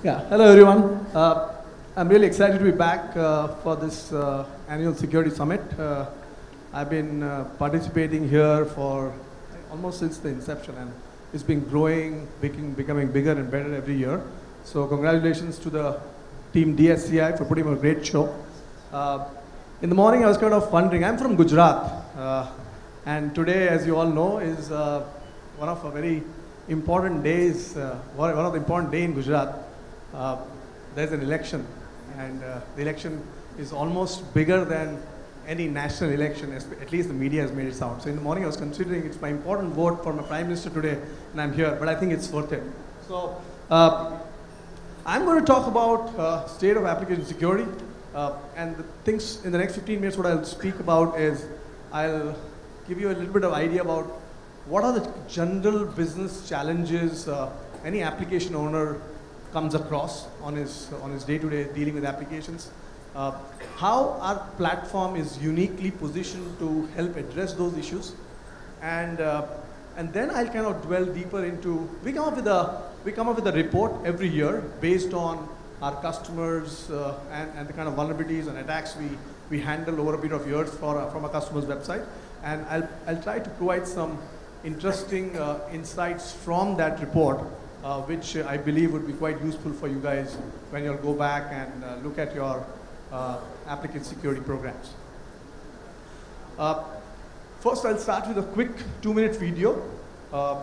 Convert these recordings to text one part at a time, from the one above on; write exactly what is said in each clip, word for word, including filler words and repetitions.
Yeah, hello everyone. Uh, I'm really excited to be back uh, for this uh, annual security summit. Uh, I've been uh, participating here for almost since the inception, and it's been growing, becoming, becoming bigger and better every year. So congratulations to the team D S C I for putting on a great show. Uh, in the morning I was kind of wondering, I'm from Gujarat, uh, and today, as you all know, is uh, one of a very important days, uh, one of the important days in Gujarat. Uh, there's an election, and uh, the election is almost bigger than any national election, at least the media has made it sound. So in the morning I was considering it's my important vote for my Prime Minister today, and I'm here, but I think it's worth it. So uh, I'm going to talk about uh, state of application security, uh, and the things in the next fifteen minutes what I'll speak about is I'll give you a little bit of idea about what are the general business challenges uh, any application owner comes across on his on his day-to-day dealing with applications. Uh, how our platform is uniquely positioned to help address those issues, and uh, and then I'll kind of dwell deeper into. We come up with a we come up with a report every year based on our customers uh, and and the kind of vulnerabilities and attacks we we handle over a period of years for uh, from our customers' website, and I'll I'll try to provide some interesting uh, insights from that report. Uh, which uh, I believe would be quite useful for you guys when you'll go back and uh, look at your uh, applicant security programs. Uh, first, I'll start with a quick two-minute video. Uh,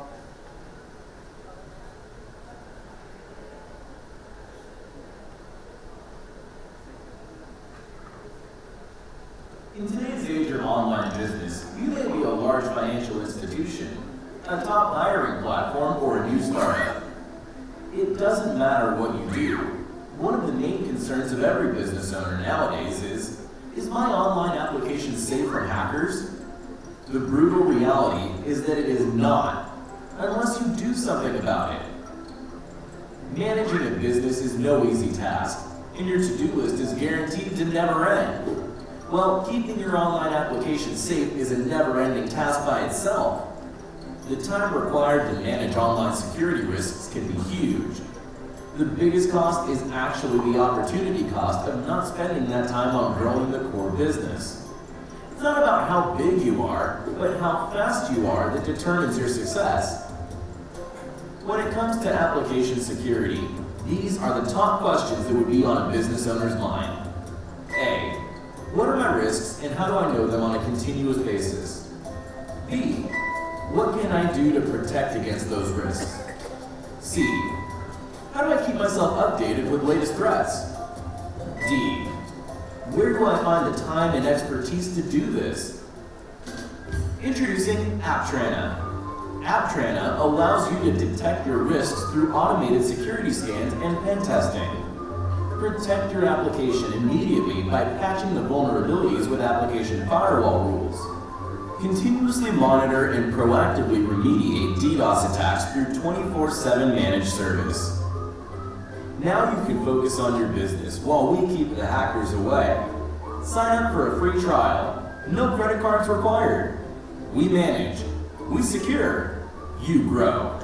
In today's age of online business, you may be a large financial institution, a top hiring platform, or a new startup. It doesn't matter what you do. One of the main concerns of every business owner nowadays is, is my online application safe from hackers? The brutal reality is that it is not, unless you do something about it. Managing a business is no easy task, and your to-do list is guaranteed to never end. Well, keeping your online application safe is a never-ending task by itself. The time required to manage online security risks can be huge. The biggest cost is actually the opportunity cost of not spending that time on growing the core business. It's not about how big you are, but how fast you are that determines your success. When it comes to application security, these are the top questions that would be on a business owner's mind. A. What are my risks and how do I know them on a continuous basis? B. What can I do to protect against those risks? C. How do I keep myself updated with latest threats? D. Where do I find the time and expertise to do this? Introducing AppTrana. AppTrana allows you to detect your risks through automated security scans and pen testing. Protect your application immediately by patching the vulnerabilities with application firewall rules. Continuously monitor and proactively remediate DDoS attacks through twenty-four seven managed service. Now you can focus on your business while we keep the hackers away. Sign up for a free trial. No credit cards required. We manage. We secure. You grow.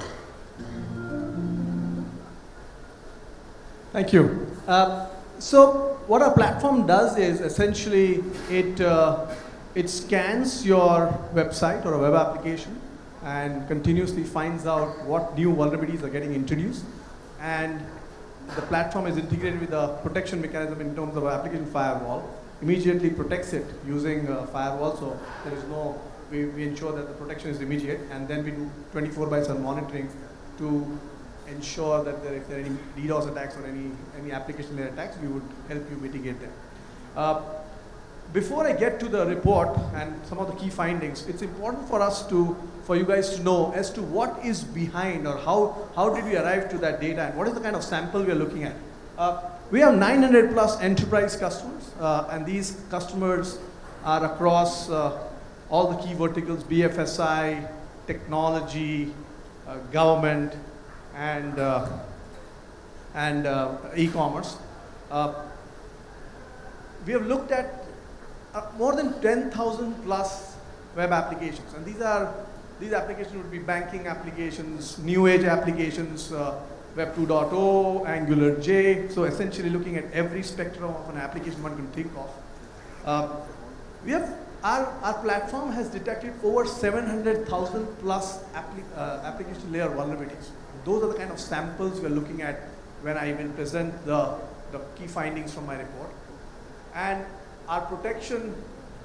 Thank you. Uh, so what our platform does is essentially it uh, It scans your website or a web application and continuously finds out what new vulnerabilities are getting introduced. And the platform is integrated with a protection mechanism in terms of application firewall. Immediately protects it using a firewall, so there is no, we, we ensure that the protection is immediate, and then we do twenty-four by seven monitoring to ensure that there, if there are any DDoS attacks or any, any application layer attacks, we would help you mitigate them. Uh, Before I get to the report and some of the key findings, it's important for us to, for you guys to know as to what is behind or how, how did we arrive to that data and what is the kind of sample we are looking at. Uh, we have nine hundred plus enterprise customers, uh, and these customers are across uh, all the key verticals, B F S I, technology, uh, government, and, uh, and uh, e-commerce. Uh, we have looked at Uh, more than ten thousand plus web applications, and these are these applications would be banking applications, new age applications, uh, Web two point oh, Angular J, so essentially looking at every spectrum of an application one can think of. Uh, we have, our, our platform has detected over seven hundred thousand plus appli uh, application layer vulnerabilities. Those are the kind of samples we're looking at when I will present the, the key findings from my report. And our protection,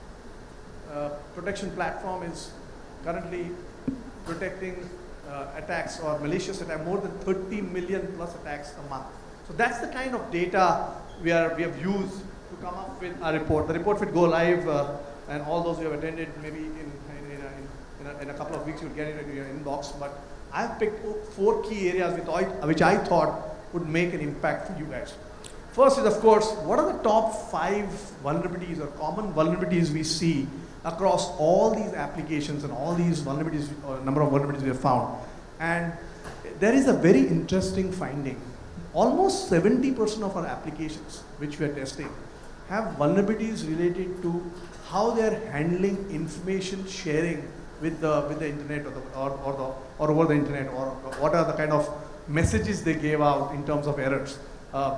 uh, protection platform is currently protecting uh, attacks or malicious attacks, more than thirty million plus attacks a month. So that's the kind of data we, are, we have used to come up with our report. The report will go live, uh, and all those who have attended, maybe in, in, in, a, in, a, in a couple of weeks you'll get it in your inbox. But I've picked four key areas which I, which I thought would make an impact for you guys. First is, of course, what are the top five vulnerabilities or common vulnerabilities we see across all these applications and all these vulnerabilities, or number of vulnerabilities we have found. And there is a very interesting finding. Almost seventy percent of our applications which we are testing have vulnerabilities related to how they are handling information sharing with the, with the internet or, the, or, or, the, or over the internet, or what are the kind of messages they gave out in terms of errors. Uh,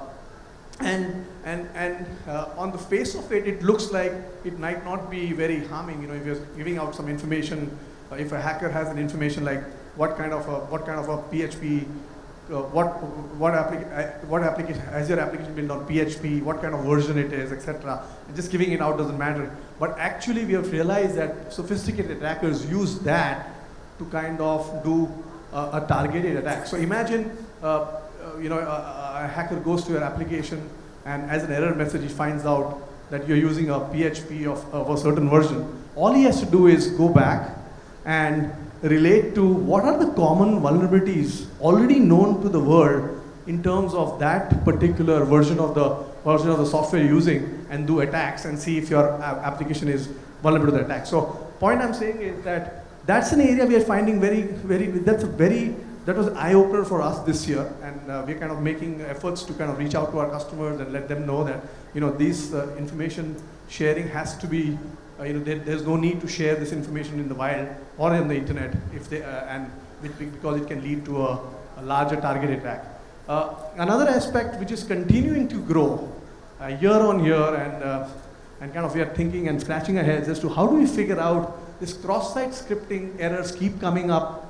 And, and, and uh, on the face of it, it looks like it might not be very harming. You know, if you're giving out some information, uh, if a hacker has an information like what kind of a, what kind of a P H P, uh, what, what, applica uh, what application, has your application built on P H P, what kind of version it is, et cetera. Just giving it out doesn't matter. But actually, we have realized that sophisticated attackers use that to kind of do uh, a targeted attack. So imagine, uh, uh, you know, a, a hacker goes to your application, and as an error message, he finds out that you're using a P H P of, of a certain version. All he has to do is go back and relate to what are the common vulnerabilities already known to the world in terms of that particular version of the version of the software you're using, and do attacks and see if your application is vulnerable to the attack. So, point I'm saying is that that's an area we are finding very, very. That's a very That was an eye-opener for us this year, and uh, we're kind of making efforts to kind of reach out to our customers and let them know that, you know, this uh, information sharing has to be, uh, you know, there, there's no need to share this information in the wild or in the internet if they, uh, and because it can lead to a, a larger target attack. Uh, another aspect which is continuing to grow uh, year on year, and uh, and kind of we are thinking and scratching our heads as to how do we figure out this cross-site scripting errors keep coming up.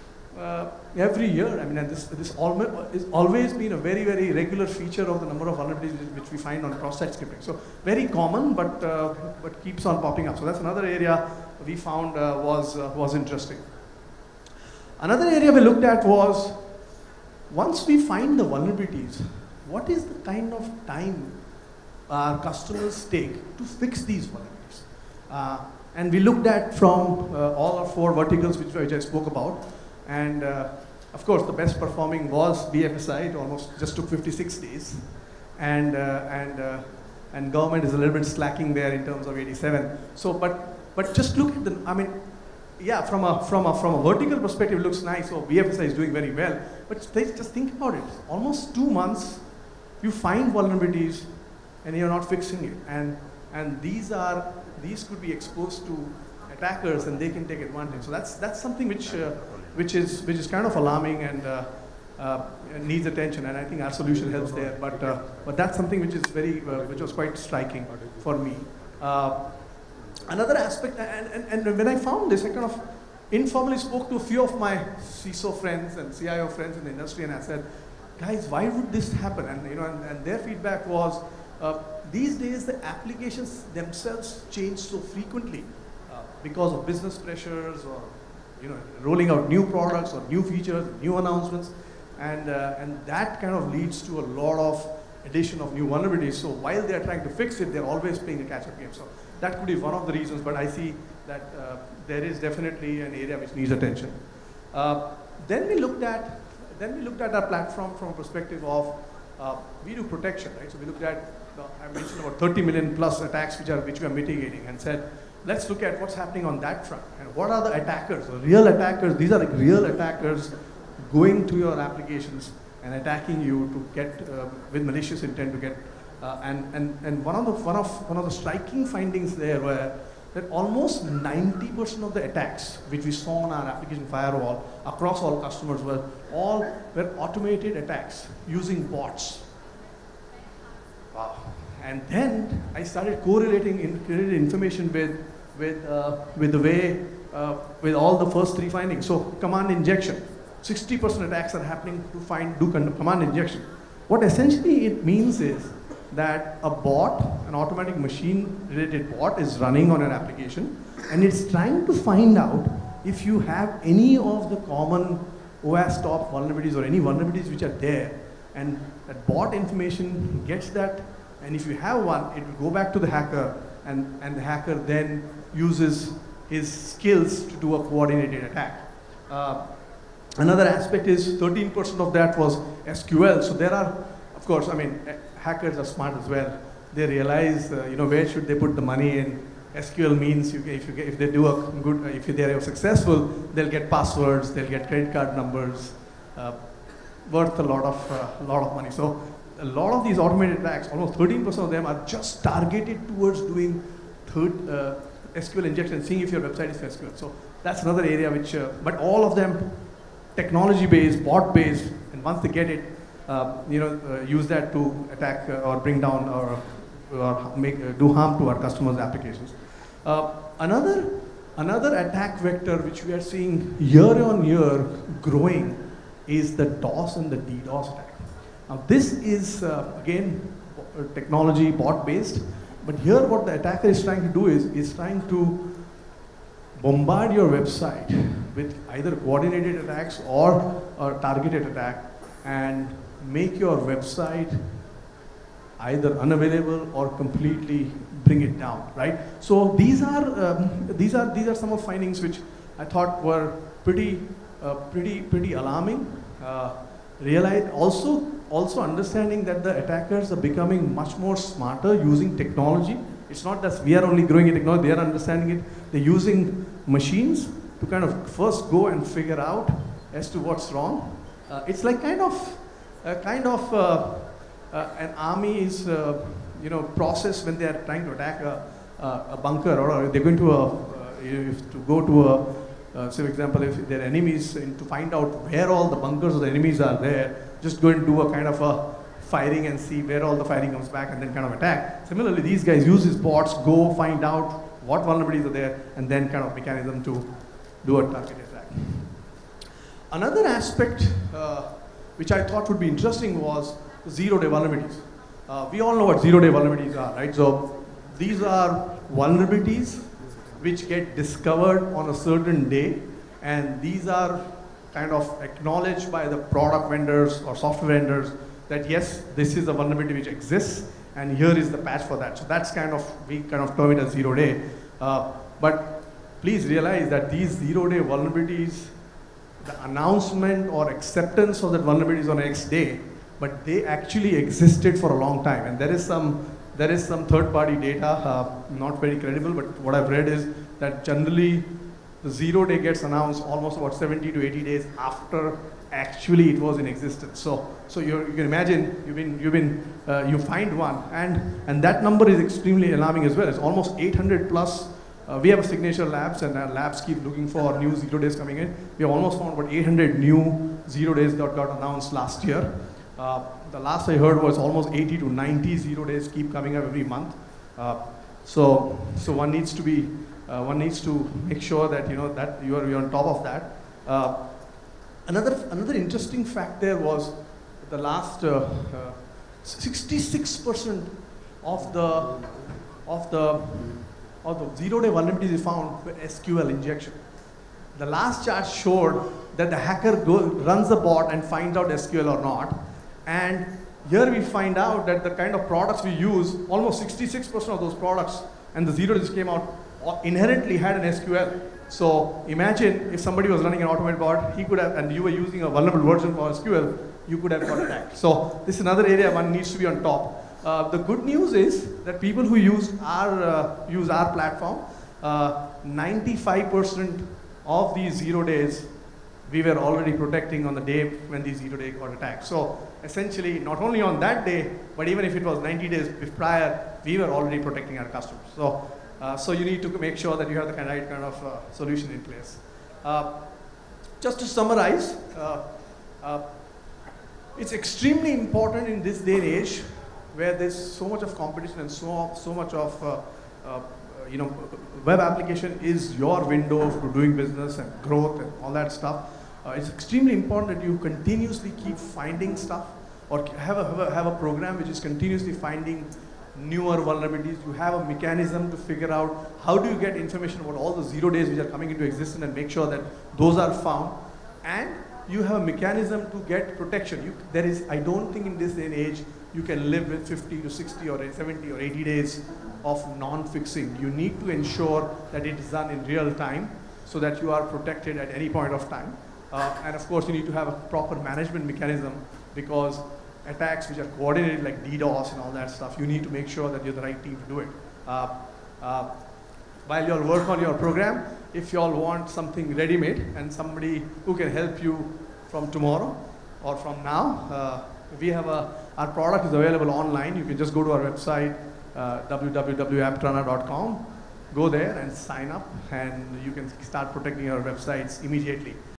Uh, every year. I mean, and this, this has always been a very, very regular feature of the number of vulnerabilities which we find on cross-site scripting. So very common, but, uh, but keeps on popping up. So that's another area we found uh, was, uh, was interesting. Another area we looked at was, once we find the vulnerabilities, what is the kind of time our customers take to fix these vulnerabilities? Uh, and we looked at from uh, all our four verticals which, which I spoke about. And uh, of course, the best performing was B F S I. It almost just took fifty-six days, and uh, and uh, and government is a little bit slacking there in terms of eighty-seven. So, but but just look at the. I mean, yeah, from a from a from a vertical perspective, it looks nice. So B F S I is doing very well. But just think about it. Almost two months, you find vulnerabilities, and you're not fixing it. And and these are these could be exposed to attackers, and they can take advantage. So that's that's something which. Uh, which is which is kind of alarming and uh, uh, needs attention, and I think our solution helps there. But uh, but that's something which is very uh, which was quite striking for me. Uh, another aspect, and, and and when I found this, I kind of informally spoke to a few of my C I S O friends and C I O friends in the industry, and I said, guys, why would this happen? And you know, and, and their feedback was, uh, these days the applications themselves change so frequently uh, because of business pressures, or you know, rolling out new products or new features, new announcements, and uh, and that kind of leads to a lot of addition of new vulnerabilities. So while they are trying to fix it, they're always playing a catch-up game. So that could be one of the reasons, but I see that uh, there is definitely an area which needs attention. Uh, then we looked at then we looked at our platform from a perspective of uh, we do protection, right? So we looked at uh, I mentioned about thirty million plus attacks which are which we are mitigating, and said, let's look at what's happening on that front. And what are the attackers, the real attackers? These are like real attackers going to your applications and attacking you to get, uh, with malicious intent to get, uh, and, and, and one of the, one of, one of the striking findings there were that almost ninety percent of the attacks which we saw on our application firewall across all customers were all were automated attacks using bots. Wow. And then I started correlating in, correlating information with, with, uh, with the way, uh, with all the first three findings. So command injection, sixty percent attacks are happening to find, do command injection. What essentially it means is that a bot, an automatic machine-related bot is running on an application, and it's trying to find out if you have any of the common O S top vulnerabilities or any vulnerabilities which are there, and that bot information gets that, and if you have one, it will go back to the hacker, and, and the hacker then uses his skills to do a coordinated attack. Uh, another aspect is thirteen percent of that was S Q L, so there are, of course, I mean, hackers are smart as well. They realize, uh, you know, where should they put the money in. S Q L means you, if, you, if they do a good, if they are successful, they'll get passwords, they'll get credit card numbers, uh, worth a lot of, uh, lot of money. So a lot of these automated attacks, almost thirteen percent of them are just targeted towards doing third, uh, S Q L injection, seeing if your website is S Q L. So that's another area which, uh, but all of them technology-based, bot-based, and once they get it, Uh, you know, uh, use that to attack uh, or bring down or, or make, uh, do harm to our customers' applications. Uh, another, another attack vector which we are seeing year on year growing is the DOS and the DDoS attack. Now this is, uh, again, technology bot-based, but here what the attacker is trying to do is, is trying to bombard your website with either coordinated attacks or, or targeted attack, and make your website either unavailable or completely bring it down, right? So these are um, these are these are some of findings which I thought were pretty uh, pretty pretty alarming. Uh, realize also also understanding that the attackers are becoming much more smarter using technology. It's not that we are only growing in technology; they are understanding it. They're using machines to kind of first go and figure out as to what's wrong. Uh, it's like kind of a kind of uh, uh, an army's uh, you know process when they are trying to attack a, a, a bunker, or they're going to a, uh, if to go to a uh, say for example if their enemies, and to find out where all the bunkers of the enemies are there, just go and do a kind of a firing and see where all the firing comes back and then kind of attack. Similarly, these guys use these bots, go find out what vulnerabilities are there, and then kind of mechanism to do a targeted attack. Another aspect uh, which I thought would be interesting was zero-day vulnerabilities. Uh, we all know what zero-day vulnerabilities are, right? So these are vulnerabilities which get discovered on a certain day, and these are kind of acknowledged by the product vendors or software vendors that yes, this is a vulnerability which exists, and here is the patch for that. So that's kind of, we kind of term it as zero-day. Uh, but please realize that these zero-day vulnerabilities, the announcement or acceptance of that vulnerability is on the next day, but they actually existed for a long time. And there is some, there is some third-party data, uh, not very credible, but what I've read is that generally the zero day gets announced almost about seventy to eighty days after actually it was in existence. So, so you're, you can imagine you've been, you've been, uh, you find one, and and that number is extremely alarming as well. It's almost eight hundred plus. Uh, we have a signature labs, and our labs keep looking for new zero days coming in. We have almost found about eight hundred new zero days that got announced last year. Uh, the last I heard was almost eighty to ninety zero days keep coming up every month. Uh, so, so one needs to be, uh, one needs to make sure that you know that you are you're on top of that. Uh, another another interesting fact there was the last sixty-six percent uh, uh, of the of the of the zero-day vulnerabilities we found were S Q L injection. The last chart showed that the hacker go, runs the bot and finds out S Q L or not. And here we find out that the kind of products we use, almost sixty-six percent of those products, and the zero days came out, inherently had an S Q L. So imagine if somebody was running an automated bot, he could have, and you were using a vulnerable version for S Q L, you could have got attacked. So this is another area one needs to be on top. Uh, the good news is that people who use our, uh, use our platform, ninety-five percent uh, of these zero days, we were already protecting on the day when these zero days got attacked. So essentially, not only on that day, but even if it was ninety days prior, we were already protecting our customers. So Uh, so you need to make sure that you have the right kind of uh, solution in place. Uh, just to summarize, uh, uh, it's extremely important in this day and age where there's so much of competition and so, so much of uh, uh, you know, web application is your window for doing business and growth and all that stuff. Uh, it's extremely important that you continuously keep finding stuff, or have a, have a, have a program which is continuously finding newer vulnerabilities. You have a mechanism to figure out how do you get information about all the zero days which are coming into existence and make sure that those are found. And you have a mechanism to get protection. You, there is, I don't think in this day and age, you can live with fifty to sixty or seventy or eighty days of non-fixing. You need to ensure that it is done in real time so that you are protected at any point of time. Uh, and of course, you need to have a proper management mechanism, because attacks which are coordinated like DDoS and all that stuff, you need to make sure that you're the right team to do it. Uh, uh, while you all work on your program, if you all want something ready-made and somebody who can help you from tomorrow or from now, uh, we have a, our product is available online. You can just go to our website, uh, w w w dot aptrunner dot com, go there and sign up, and you can start protecting your websites immediately.